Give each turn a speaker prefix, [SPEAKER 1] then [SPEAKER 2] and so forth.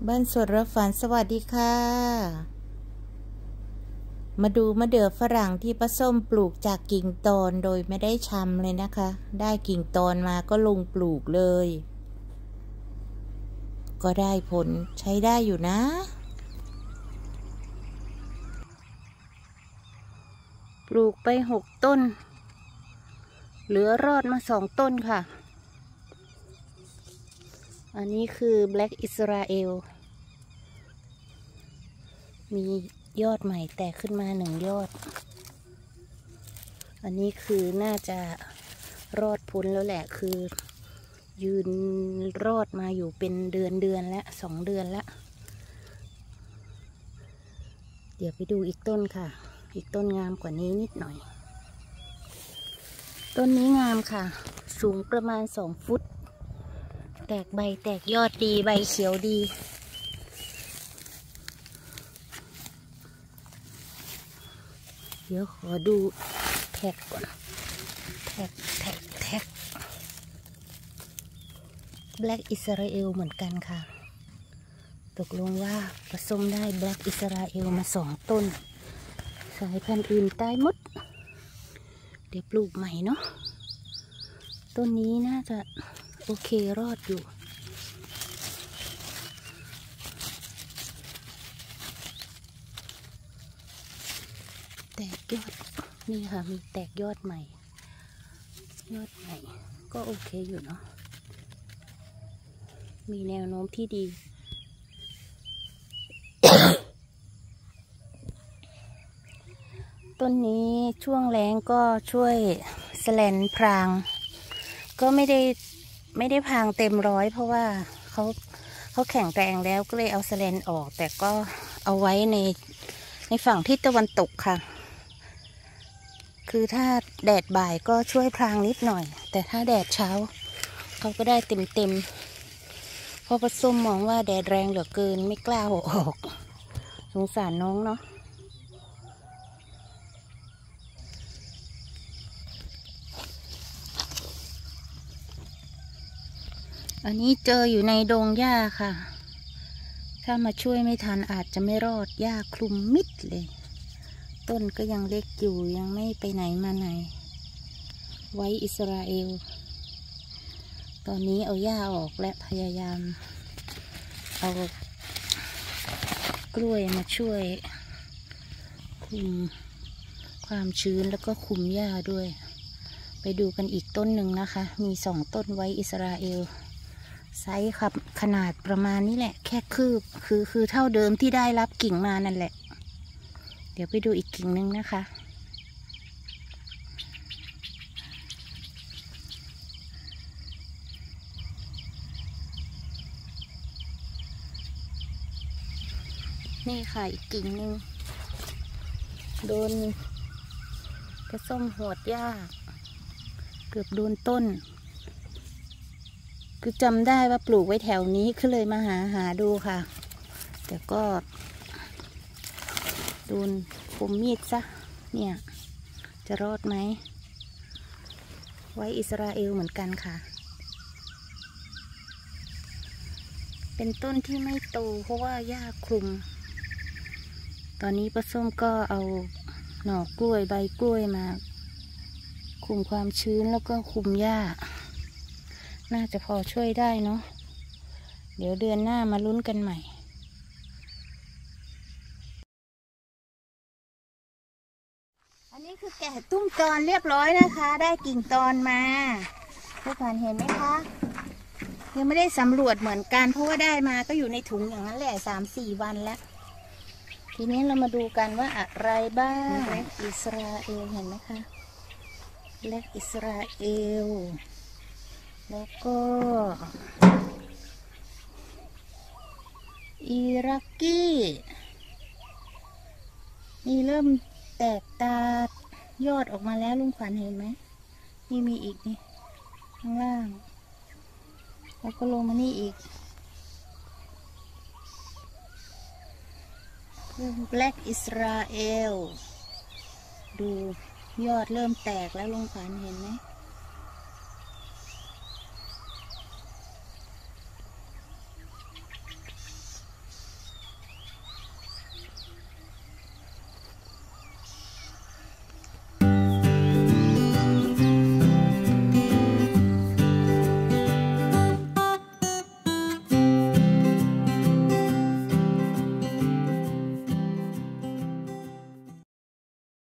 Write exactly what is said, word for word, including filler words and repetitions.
[SPEAKER 1] บ้านสวนรับฝันสวัสดีค่ะมาดูมะเดื่อฝรั่งที่ป้าส้มปลูกจากกิ่งตอนโดยไม่ได้ชำเลยนะคะได้กิ่งตอนมาก็ลงปลูกเลยก็ได้ผลใช้ได้อยู่นะปลูกไปหกต้นเหลือรอดมาสองต้นค่ะอันนี้คือ Black Israel มียอดใหม่แตกขึ้นมาหนึ่งยอดอันนี้คือน่าจะรอดพ้นแล้วแหละคือยืนรอดมาอยู่เป็นเดือนเดือนแล้วสองเดือนแล้วเดี๋ยวไปดูอีกต้นค่ะอีกต้นงามกว่านี้นิดหน่อยต้นนี้งามค่ะสูงประมาณสองฟุตแตกใบแตกยอดดีใบเขียวดีเดี๋ยวขอดูแท็กก่อนแท็กแท็กแท็ก Black Israel เหมือนกันค่ะตกลงว่าผสมได้ Black Israel มาสองต้นสายพันธุ์อื่นตายหมดเดี๋ยวปลูกใหม่เนาะต้นนี้น่าจะโอเครอดอยู่แตกยอดนี่ค่ะมีแตกยอดใหม่ยอดใหม่ก็โอเคอยู่เนาะมีแนวโน้มที่ดี ต้นนี้ช่วงแล้งก็ช่วยแสลนพรางก็ไม่ได้ไม่ได้พรางเต็มร้อยเพราะว่าเขาเขาแข็งแรงแล้วก็เลยเอาแสลนออกแต่ก็เอาไว้ในในฝั่งทิศตะวันตกค่ะคือถ้าแดดบ่ายก็ช่วยพรางนิดหน่อยแต่ถ้าแดดเช้าเขาก็ได้เต็มเต็มเพราะป้าส้มมองว่าแดดแรงเหลือเกินไม่กล้าเอาออกสงสารน้องเนาะอันนี้เจออยู่ในดงหญ้าค่ะถ้ามาช่วยไม่ทันอาจจะไม่รอดหญ้าคลุมมิดเลยต้นก็ยังเล็กอยู่ยังไม่ไปไหนมาไหนไว้อิสราเอลตอนนี้เอาหญ้าออกและพยายามเอากล้วยมาช่วยคุมความชื้นแล้วก็คุมหญ้าด้วยไปดูกันอีกต้นหนึ่งนะคะมีสองต้นไว้อิสราเอลไซส์ครับขนาดประมาณนี้แหละแค่คืบคือคือเท่าเดิมที่ได้รับกิ่งมานั่นแหละเดี๋ยวไปดูอีกกิ่งนึงนะคะนี่ค่ะอีกกิ่งนึงโดนกระส้มหวดหญ้าเกือบโดนต้นคือจำได้ว่าปลูกไว้แถวนี้ก็เลยมาหาหาดูค่ะแต่ก็โดนคมมีดซะเนี่ยจะรอดไหมไว้อิสราเอลเหมือนกันค่ะเป็นต้นที่ไม่โตเพราะว่าหญ้าคลุมตอนนี้ป้าส้มก็เอาหน่อกล้วยใบกล้วยมาคุมความชื้นแล้วก็คุมหญ้าน่าจะพอช่วยได้เนาะเดี๋ยวเดือนหน้ามาลุ้นกันใหม่อันนี้คือแกะตุ้มตอนเรียบร้อยนะคะได้กิ่งตอนมาทุกคนเห็นไหมคะยังไม่ได้สำรวจเหมือนกันเพราะว่าได้มาก็อยู่ในถุงอย่างนั้นแหละสามสี่วันแล้วทีนี้เรามาดูกันว่าอะไรบ้างอิสราเอลเห็นไหมคะเล็กอิสราเอลแล้วก็อิรักกี้นี่เริ่มแตกตายอดออกมาแล้วลุงขวัญเห็นไหมนี่มีอีกนี่ข้างล่างแล้วก็ลงมานี่อีกBlack Israel ดูยอดเริ่มแตกแล้วลุงขวัญเห็นไหม